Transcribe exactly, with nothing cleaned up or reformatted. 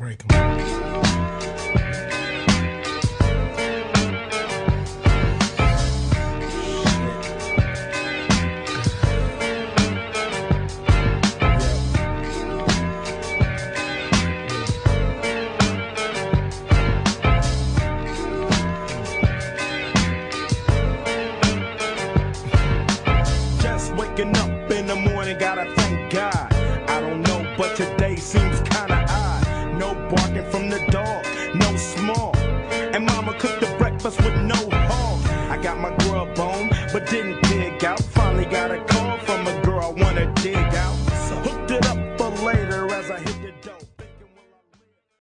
break them. Waking up in the morning, gotta